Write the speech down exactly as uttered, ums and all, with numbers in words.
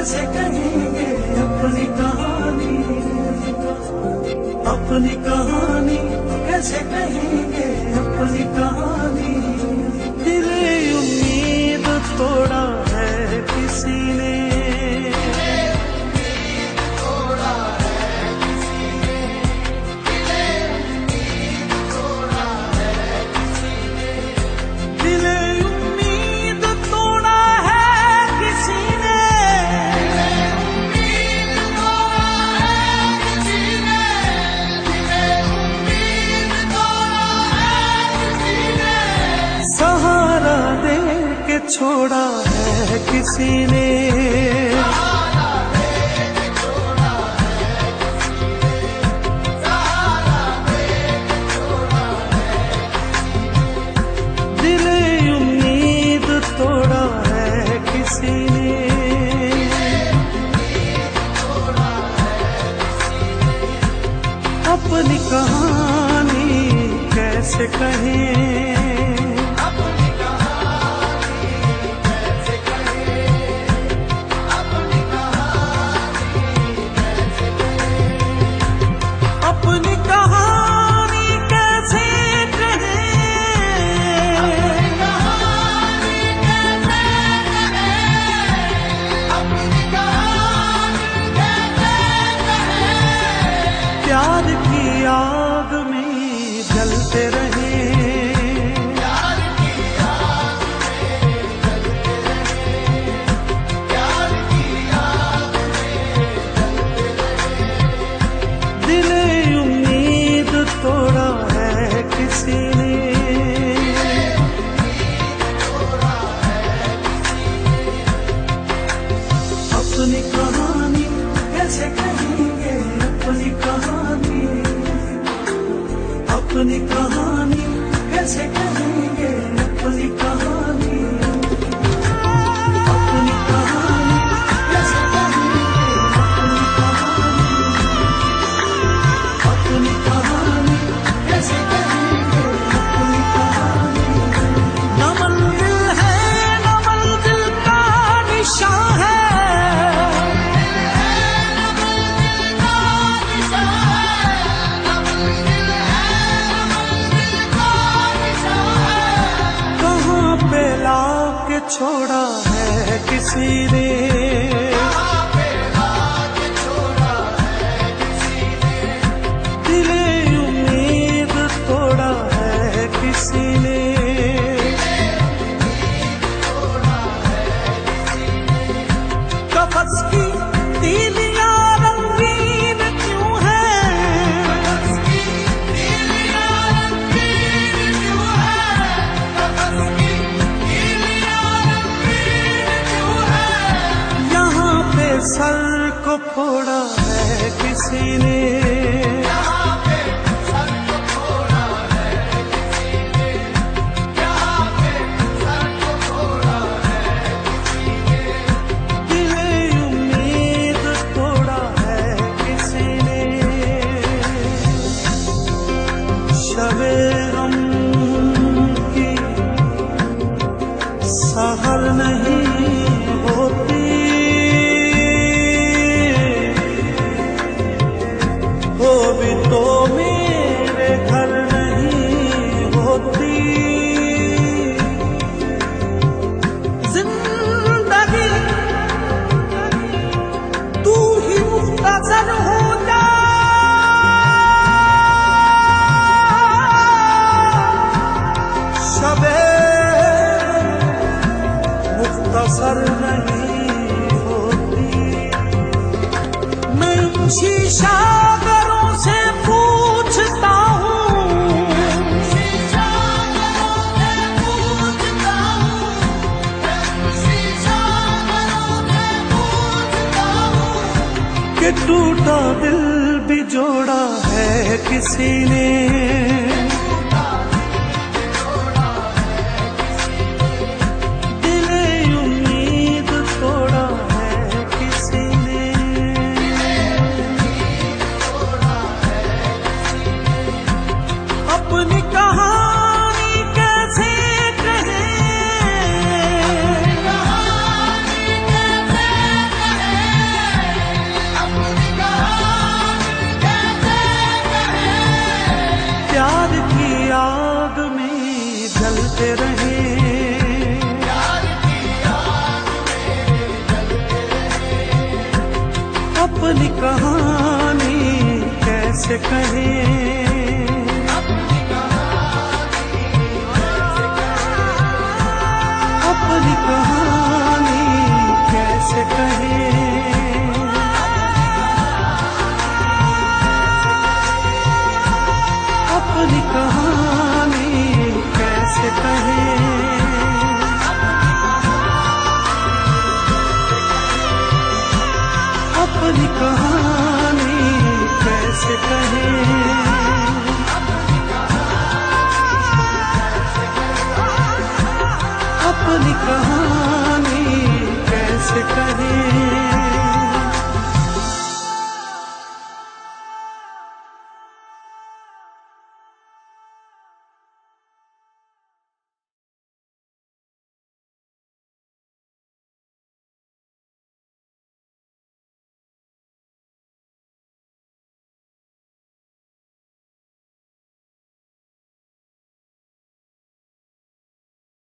कैसे कहेंगे अपनी कहानी, अपनी कहानी कैसे कहेंगे अपनी कहानी। दिले उम्मीद तोड़ा है किसी ने, छोड़ा है किसी ने, दिले उम्मीद तोड़ा है किसी ने। अपनी कहानी कैसे कहें, प्यार की आग में जलते रहे, प्यार की आग में जलते रहे, प्यार की आग में जलते रहे। दिले उम्मीद तोड़ा है किसी ने, अपनी कहानी कैसे कहेंगे अपनी कहानी, अपनी कहानी कैसे कहेंगे अपनी कहानी, अपनी कहानी कैसे कहेंगे अपनी कहानी, अपनी कहानी कैसे कहेंगे अपनी कहानी। न मंजिल है न मंजिल का निशान है, छोड़ा है किसी ने, छोड़ा है किसी ने। दिले उम्मीद तोड़ा है किसी ने, छोड़ा है किसी ने। कफस की तीलियां रंगीन क्यों है, कफस की तीलियां रंगीन क्यों है, कफस की सर को फोड़ा है किसी ने, यहाँ पे सर को फोड़ा है किसी ने, यहाँ पे सर को फोड़ा है किसी ने। दिले उम्मीद तोड़ा है किसी ने, शबे गम की सहर नहीं होती, वो भी तो मेरे घर नहीं होती। जिंदगी तू ही मुख्तसर हो जा, शबे मुख्तसर नहीं होती। मैं शीशा से पूछता हूँ, शीशा से पूछता हूँ, शीशा से पूछता हूँ कि टूटा दिल भी जोड़ा है किसी ने, दिले उम्मीद तोड़ा है किसी ने। अपनी कहानी कैसे कहें, कहानी कैसे कहें, कैसे कहें, अपनी कहानी कैसे कहें, अपनी कहानी कैसे कहें, अपनी कहानी कैसे कहें।